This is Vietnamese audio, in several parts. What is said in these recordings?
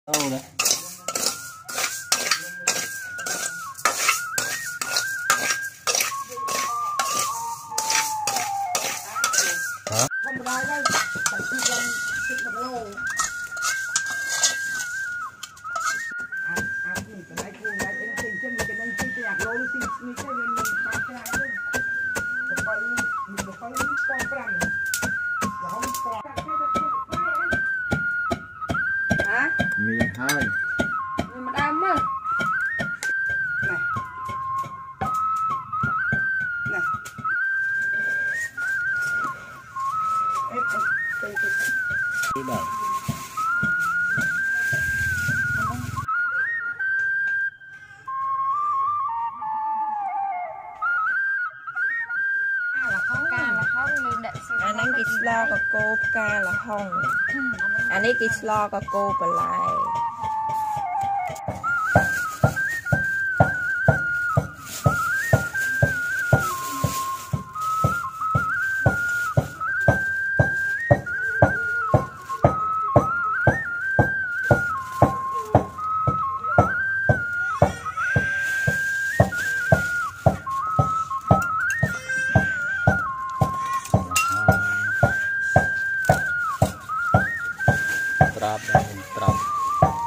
đâu đấy hả không đây đây phải chịu làm chịu một lô mình cái này cuồng này em tìm chân cái này chơi cái lô đi mình chơi mình bán cái này thôi một coi mình một coi con prang là không còn hả miền hai mình mà đam á này này cái này anh ấy kịch loกับโกกาละห้องอันนี้กิสลอกับโกปลาย trap dan trap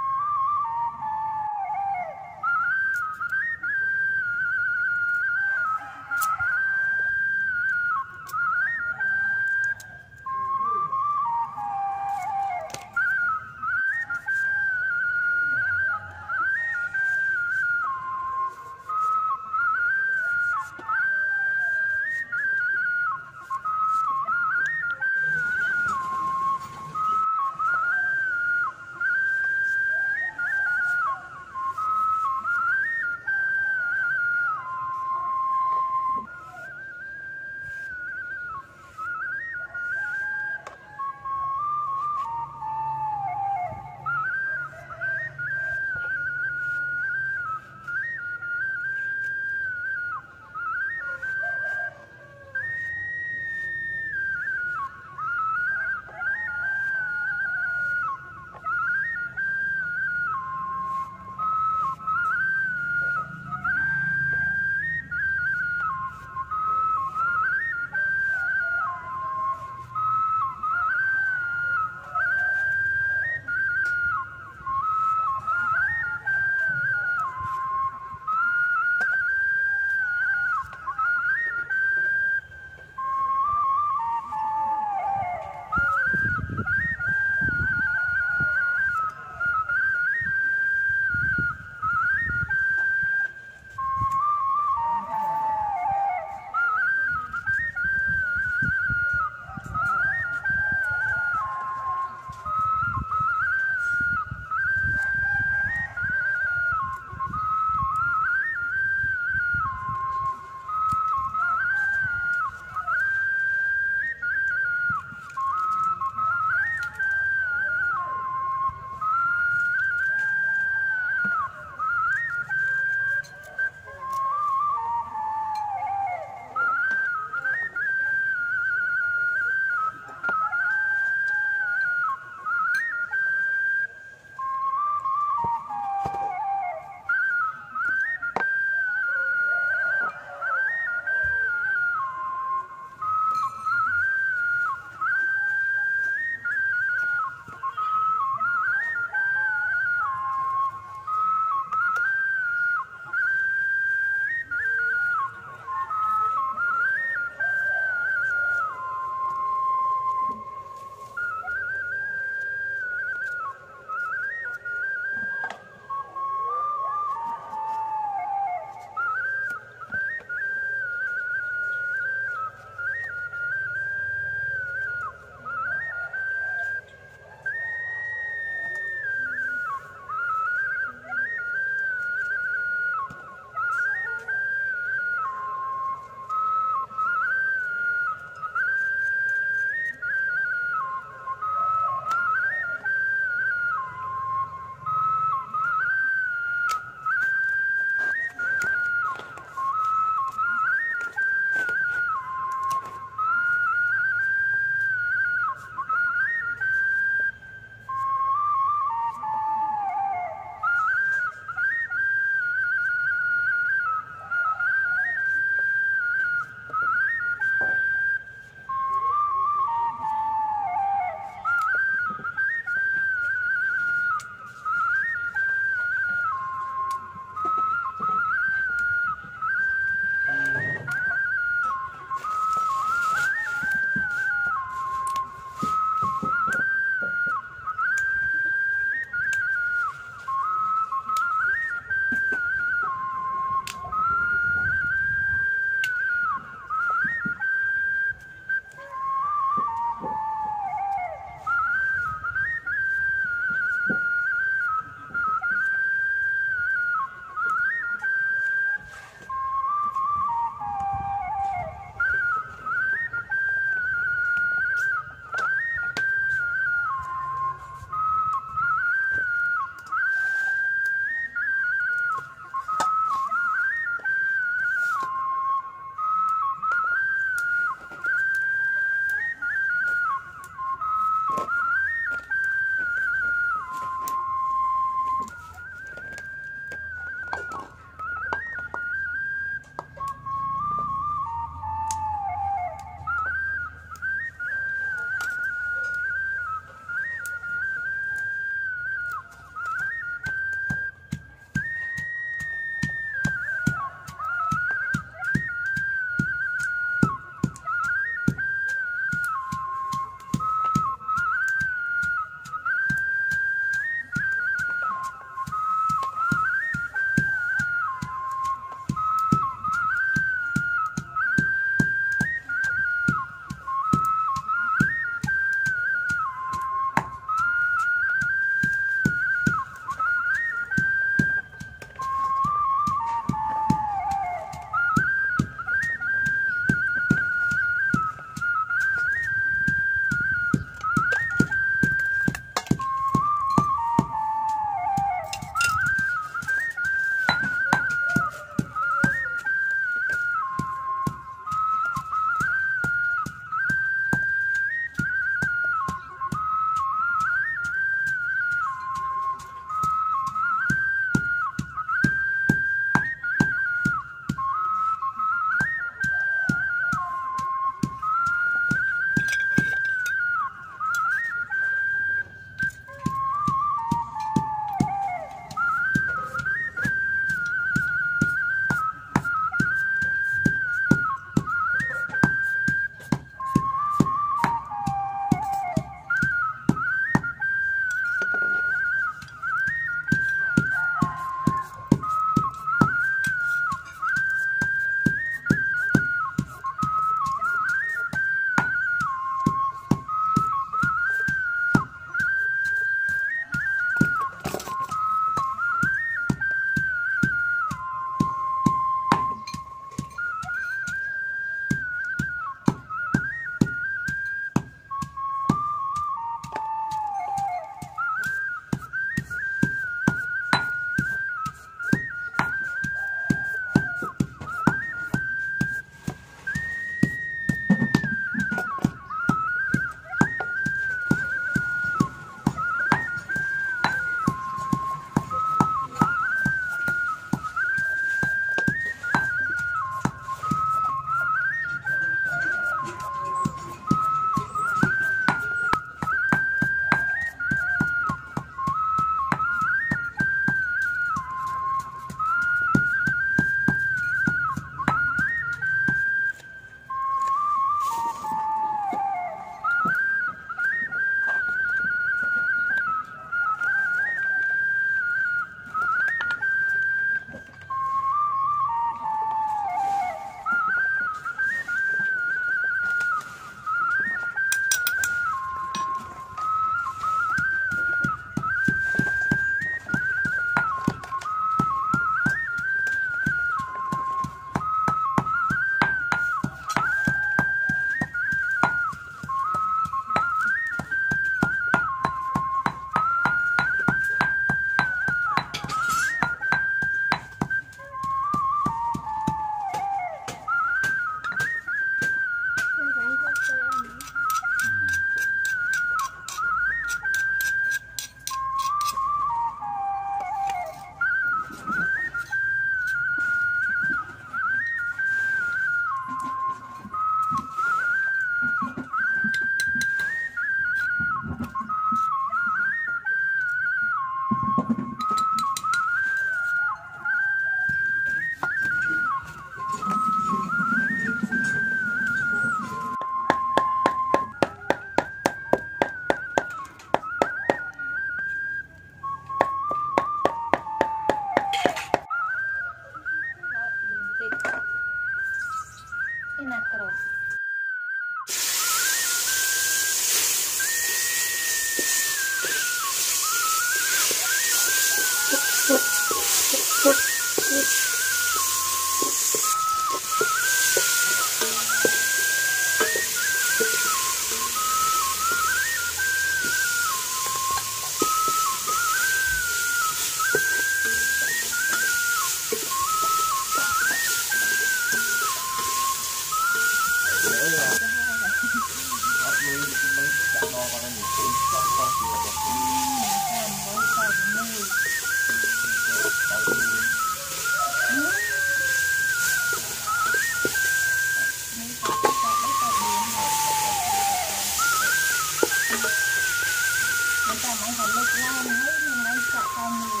ចាំអញទៅលេខឡើងហើយនឹងអញចាក់តាមមួយ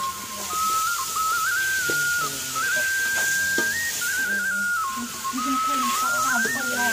ខ្ញុំឃើញចាក់តាមទៅឡើយ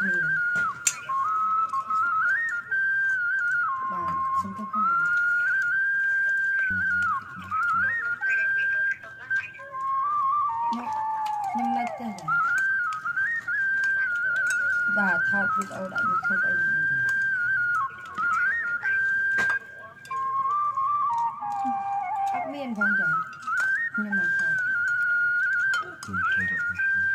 នេះបាទសុំទៅផងខ្ញុំនៅផ្ទះបាទថតវីដេអូដាក់ YouTube អីហ្នឹងអត់មានផងចាខ្ញុំមិនថត